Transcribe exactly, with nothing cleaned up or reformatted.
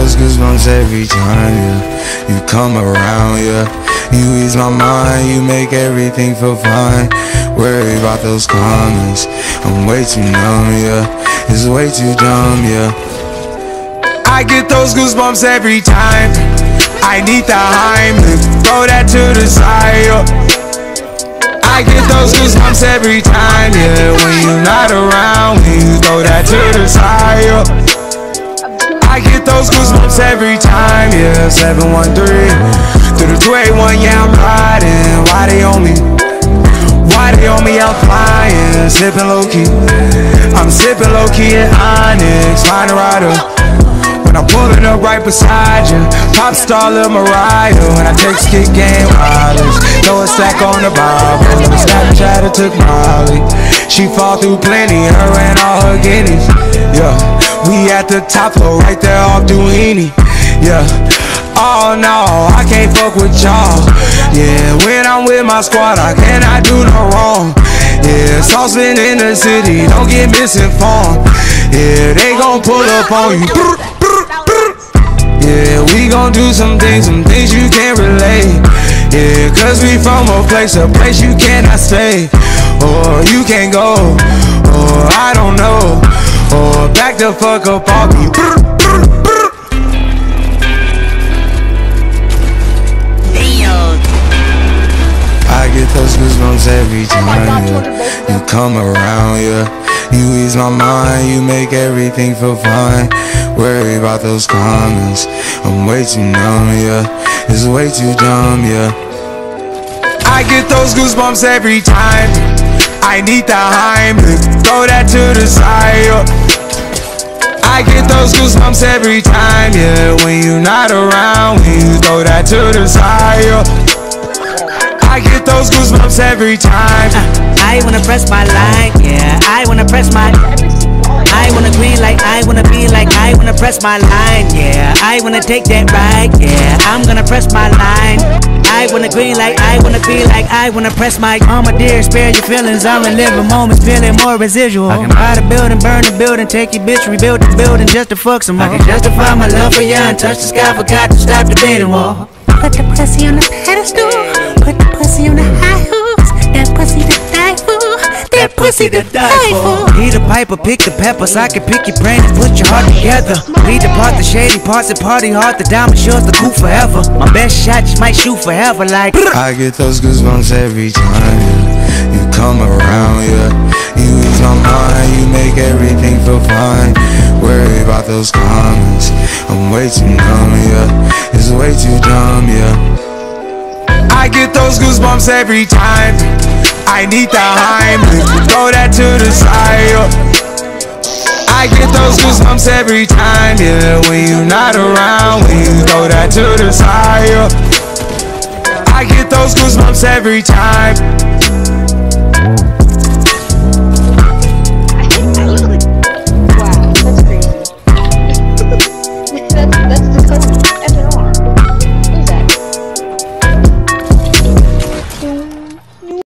those goosebumps every time, yeah. You come around, yeah. You ease my mind, you make everything feel fine. Worry about those comments, I'm way too numb, yeah. It's way too dumb, yeah. I get those goosebumps every time. I need the Heimlich, throw that to the side, yeah. I get those goosebumps every time, yeah. When you're not around, when you throw that to the side, yeah. I get those goosebumps every time, yeah. seven one three through the two eight one, yeah, I'm riding. Why they on me? Why they on me? I'm flying, sipping low-key. I'm sipping low-key at Onyx, find a rider. When I'm pulling up right beside you, pop star Lil Mariah. When I text kick game wireless, throw a stack on the Bible. When Snapchat took Molly, she fall through plenty, her and all her guineas. Yeah, we at the top floor, right there off Duini. Yeah, oh no, I can't fuck with y'all. Yeah, when I'm with my squad, I cannot do no wrong. Yeah, saucemen in the city, don't get misinformed. Yeah, they gon' pull up on you. Yeah, we gon' do some things, some things you can't relate. Yeah, cause we from a place, a place you cannot stay. Or you can't go, or I don't know. Or back the fuck up off me. I get those goosebumps every time, yeah. You come around, yeah. You ease my mind, you make everything feel fine. Worry about those comments, I'm way too numb, yeah. It's way too dumb, yeah. I get those goosebumps every time. I need the Heimlich, throw that to the side, yeah. I get those goosebumps every time, yeah. When you're not around, when you throw that to the side, yeah. I get those goosebumps every time. uh, I wanna press my line, yeah. I wanna press my I wanna green like I wanna be like I wanna press my line, yeah. I wanna take that ride, yeah. I'm gonna press my line. I wanna green like I wanna be like I wanna press my oh my dear, spare your feelings. I'm reliving moments, feeling more residual. I can buy the building, burn the building, take your bitch, rebuild the building just to fuck some more. I can justify my love for you and touch the sky, forgot to stop the dating wall. Put the pussy on the pedestal, put the pussy on the high hooks. That pussy to die for, that pussy to die for. Need a piper, pick the peppers. I can pick your brain and put your heart together. Read the part, the shady parts, and party hard. The diamond shows the cool forever. My best shot just might shoot forever like I get those goosebumps every time, yeah. You come around, yeah. You ease my mind, you make everything feel fine. Worry about those comments, I'm way too numb, yeah. It's way too dumb, yeah. I get those goosebumps every time. I need the Heimlich, throw that to the side, yeah. I get those goosebumps every time, yeah. When you're not around, when you throw that to the side, yeah. I get those goosebumps every time.